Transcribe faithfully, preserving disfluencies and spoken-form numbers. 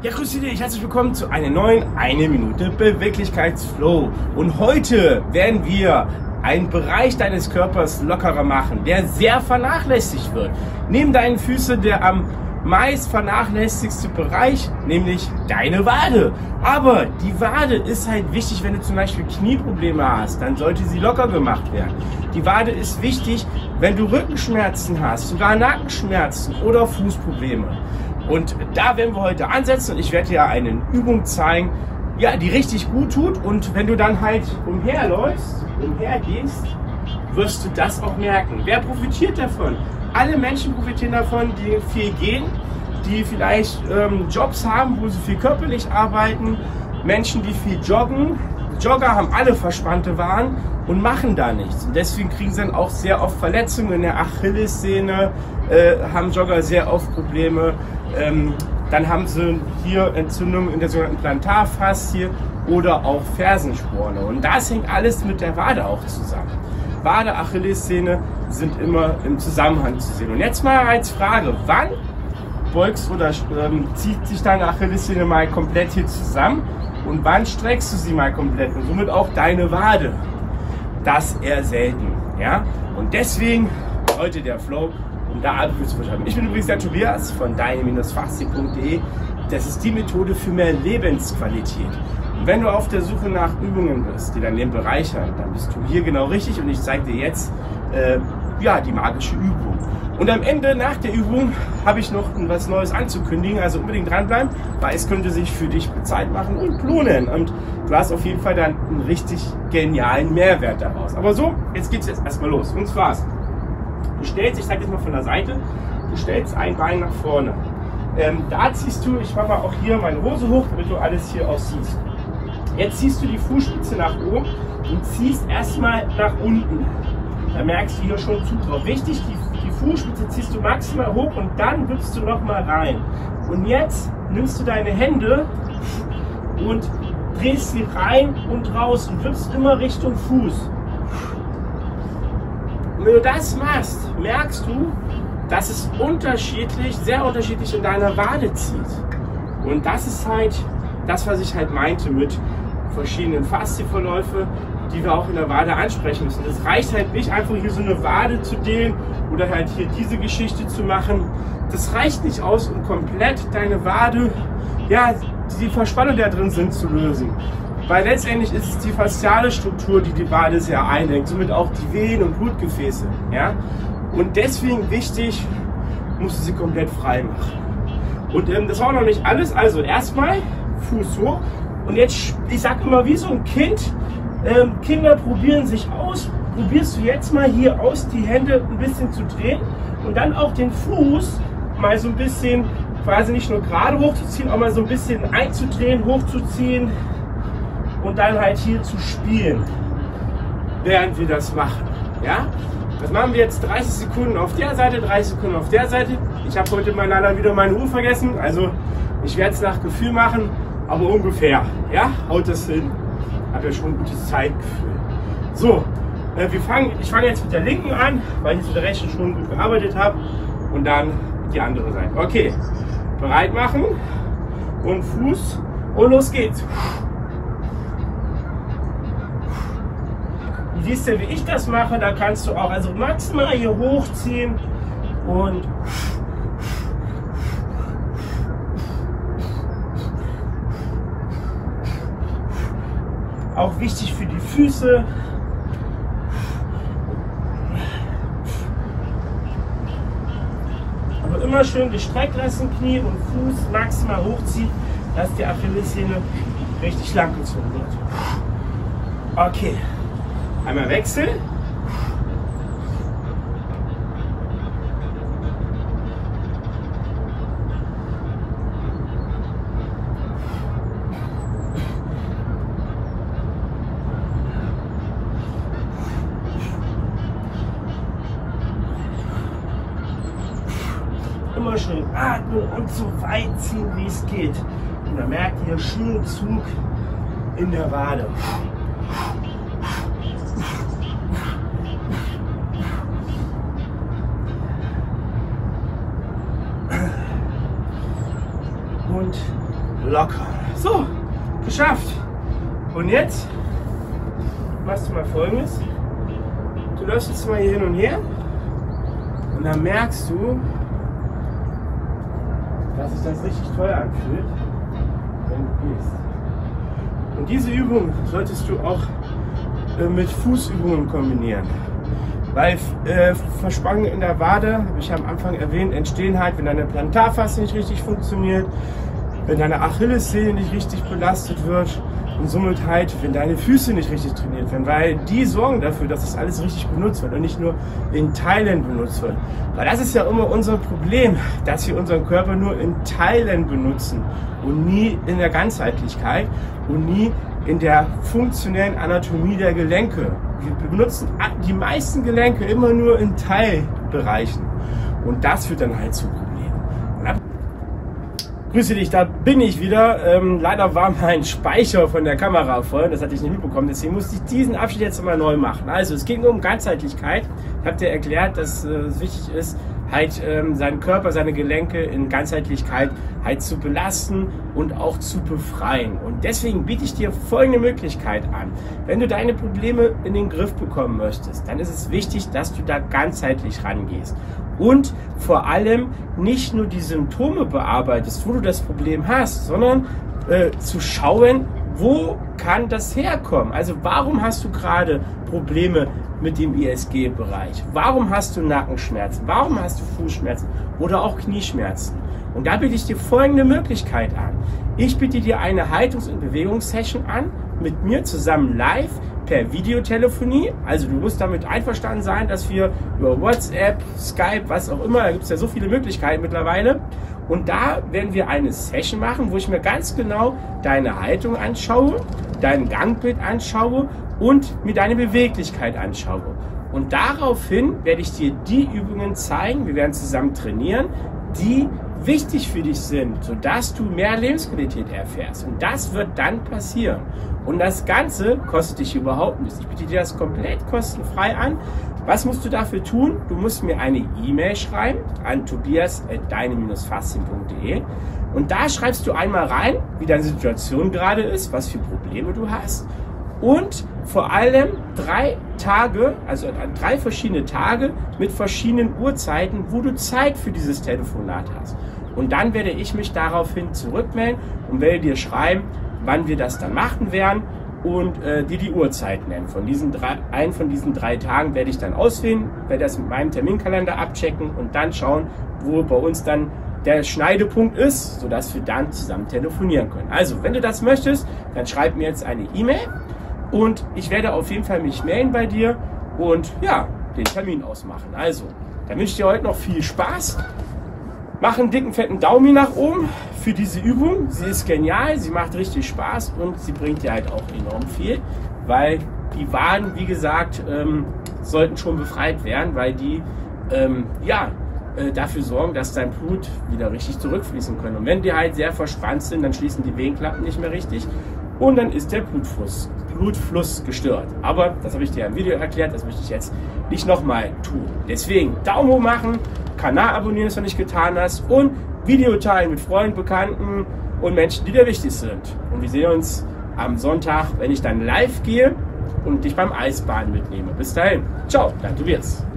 Ja, grüße dich, herzlich willkommen zu einer neuen eine Minute Beweglichkeitsflow. Und heute werden wir einen Bereich deines Körpers lockerer machen, der sehr vernachlässigt wird. Neben deinen Füßen der am meist vernachlässigste Bereich, nämlich deine Wade. Aber die Wade ist halt wichtig, wenn du zum Beispiel Knieprobleme hast, dann sollte sie locker gemacht werden. Die Wade ist wichtig, wenn du Rückenschmerzen hast, sogar Nackenschmerzen oder Fußprobleme. Und da werden wir heute ansetzen und ich werde dir eine Übung zeigen, ja, die richtig gut tut. Und wenn du dann halt umherläufst, umhergehst, wirst du das auch merken. Wer profitiert davon? Alle Menschen profitieren davon, die viel gehen, die vielleicht ähm, Jobs haben, wo sie viel körperlich arbeiten, Menschen, die viel joggen. Jogger haben alle verspannte Waden und machen da nichts. Und deswegen kriegen sie dann auch sehr oft Verletzungen in der Achillessehne, äh, haben Jogger sehr oft Probleme. Ähm, dann haben sie hier Entzündungen in der sogenannten Plantarfaszie oder auch Fersensporne. Und das hängt alles mit der Wade auch zusammen. Wade, Achillessehne sind immer im Zusammenhang zu sehen. Und jetzt mal als Frage, wann beugst oder ähm, zieht sich deine Achillessehne mal komplett hier zusammen und wann streckst du sie mal komplett und somit auch deine Wade? Das eher selten, ja? Und deswegen heute der Flow, um da alles zu verstehen. Ich bin übrigens der Tobias von deine Bindestrich faszie punkt de. Das ist die Methode für mehr Lebensqualität. Und wenn du auf der Suche nach Übungen bist, die dein Leben bereichern, dann bist du hier genau richtig und ich zeige dir jetzt äh, ja, die magische Übung. Und am Ende, nach der Übung, habe ich noch was Neues anzukündigen, also unbedingt dranbleiben, weil es könnte sich für dich bezahlt machen und lohnen. Und du hast auf jeden Fall dann einen richtig genialen Mehrwert daraus. Aber so, jetzt geht es jetzt erstmal los. Und zwar, du stellst, ich sage jetzt mal von der Seite, du stellst ein Bein nach vorne. Ähm, da ziehst du, ich mache mal auch hier meine Hose hoch, damit du alles hier auch siehst. Jetzt ziehst du die Fußspitze nach oben und ziehst erstmal nach unten. Da merkst du hier schon Zug drauf. Wichtig, die, die Fußspitze ziehst du maximal hoch und dann wippst du nochmal rein. Und jetzt nimmst du deine Hände und drehst sie rein und raus und wippst immer Richtung Fuß. Und wenn du das machst, merkst du, dass es unterschiedlich, sehr unterschiedlich in deiner Wade zieht. Und das ist halt das, was ich halt meinte mit verschiedenen Faszienverläufe, die wir auch in der Wade ansprechen müssen. Es reicht halt nicht, einfach hier so eine Wade zu dehnen oder halt hier diese Geschichte zu machen. Das reicht nicht aus, um komplett deine Wade, ja, die Verspannung, die da drin sind, zu lösen. Weil letztendlich ist es die fasziale Struktur, die die Wade sehr einlenkt, somit auch die Venen und Blutgefäße. Ja? Und deswegen wichtig, musst du sie komplett frei machen. Und ähm, das war auch noch nicht alles. Also erstmal Fuß hoch. Und jetzt, ich sag immer wie so ein Kind, ähm, Kinder probieren sich aus. Probierst du jetzt mal hier aus, die Hände ein bisschen zu drehen und dann auch den Fuß mal so ein bisschen, quasi nicht nur gerade hochzuziehen, auch mal so ein bisschen einzudrehen, hochzuziehen und dann halt hier zu spielen, während wir das machen. Ja? Das machen wir jetzt dreißig Sekunden auf der Seite, dreißig Sekunden auf der Seite. Ich habe heute mal leider wieder meine Uhr vergessen, also ich werde es nach Gefühl machen, aber ungefähr. Ja, haut das hin. Habe ja schon ein gutes Zeitgefühl. So, äh, wir fangen, ich fange jetzt mit der linken an, weil ich mit der rechten schon gut gearbeitet habe und dann die andere Seite. Okay, bereit machen und Fuß und los geht's. Du siehst ja, wie ich das mache, da kannst du auch also maximal hier hochziehen und auch wichtig für die Füße. Aber immer schön gestreckt lassen, Knie und Fuß maximal hochziehen, dass die Achillessehne richtig lang gezogen wird. Okay. Einmal wechseln. Immer schön atmen und so weit ziehen, wie es geht. Und dann merkt ihr schönen Zug in der Wade. Und locker. So, geschafft. Und jetzt machst du mal Folgendes. Du läufst jetzt mal hier hin und her und dann merkst du, dass sich das richtig toll anfühlt, wenn du gehst. Und diese Übung solltest du auch äh, mit Fußübungen kombinieren. Weil äh, Verspannungen in der Wade, habe ich am Anfang erwähnt, entstehen halt, wenn deine Plantarfaszie nicht richtig funktioniert, wenn deine Achillessehne nicht richtig belastet wird und somit halt, wenn deine Füße nicht richtig trainiert werden, weil die sorgen dafür, dass das alles richtig benutzt wird und nicht nur in Teilen benutzt wird. Weil das ist ja immer unser Problem, dass wir unseren Körper nur in Teilen benutzen und nie in der Ganzheitlichkeit und nie in der funktionellen Anatomie der Gelenke. Wir benutzen die meisten Gelenke immer nur in Teilbereichen und das führt dann halt zu Problemen. Grüße dich, da bin ich wieder. Ähm, leider war mein Speicher von der Kamera voll, das hatte ich nicht mitbekommen, deswegen musste ich diesen Abschnitt jetzt immer neu machen. Also es ging um Ganzheitlichkeit. Ich habe dir erklärt, dass äh, es wichtig ist, halt ähm, seinen Körper, seine Gelenke in Ganzheitlichkeit halt zu belasten und auch zu befreien. Und deswegen biete ich dir folgende Möglichkeit an. Wenn du deine Probleme in den Griff bekommen möchtest, dann ist es wichtig, dass du da ganzheitlich rangehst. Und vor allem nicht nur die Symptome bearbeitest, wo du das Problem hast, sondern äh, zu schauen, wo kann das herkommen? Also warum hast du gerade Probleme mit dem I S G-Bereich? Warum hast du Nackenschmerzen? Warum hast du Fußschmerzen oder auch Knieschmerzen? Und da biete ich dir folgende Möglichkeit an. Ich biete dir eine Haltungs- und Bewegungssession an, mit mir zusammen live per Videotelefonie. Also du musst damit einverstanden sein, dass wir über WhatsApp, Skype, was auch immer, da gibt es ja so viele Möglichkeiten mittlerweile. Und da werden wir eine Session machen, wo ich mir ganz genau deine Haltung anschaue, dein Gangbild anschaue und mir deine Beweglichkeit anschaue. Und daraufhin werde ich dir die Übungen zeigen, wir werden zusammen trainieren, die wichtig für dich sind, sodass du mehr Lebensqualität erfährst. Und das wird dann passieren. Und das Ganze kostet dich überhaupt nichts. Ich biete dir das komplett kostenfrei an. Was musst du dafür tun? Du musst mir eine E-Mail schreiben an tobias at deine faszien punkt de und da schreibst du einmal rein, wie deine Situation gerade ist, was für Probleme du hast und vor allem drei Tage, also drei verschiedene Tage mit verschiedenen Uhrzeiten, wo du Zeit für dieses Telefonat hast. Und dann werde ich mich daraufhin zurückmelden und werde dir schreiben, wann wir das dann machen werden und äh, dir die Uhrzeit nennen. Von diesen drei, einen von diesen drei Tagen werde ich dann auswählen, werde das mit meinem Terminkalender abchecken und dann schauen, wo bei uns dann der Schneidepunkt ist, sodass wir dann zusammen telefonieren können. Also, wenn du das möchtest, dann schreib mir jetzt eine E-Mail und ich werde auf jeden Fall mich melden bei dir und ja, den Termin ausmachen. Also, dann wünsche ich dir heute noch viel Spaß. Mach einen dicken, fetten Daumen nach oben für diese Übung. Sie ist genial, sie macht richtig Spaß und sie bringt dir halt auch enorm viel, weil die Waden, wie gesagt, ähm, sollten schon befreit werden, weil die ähm, ja, äh, dafür sorgen, dass dein Blut wieder richtig zurückfließen kann. Und wenn die halt sehr verspannt sind, dann schließen die Venenklappen nicht mehr richtig und dann ist der Blutfluss, Blutfluss gestört. Aber das habe ich dir im Video erklärt, das möchte ich jetzt nicht nochmal tun. Deswegen Daumen hoch machen, Kanal abonnieren, wenn du nicht getan hast und Video teilen mit Freunden, Bekannten und Menschen, die dir wichtig sind. Und wir sehen uns am Sonntag, wenn ich dann live gehe und dich beim Eisbaden mitnehme. Bis dahin. Ciao, dein Tobias.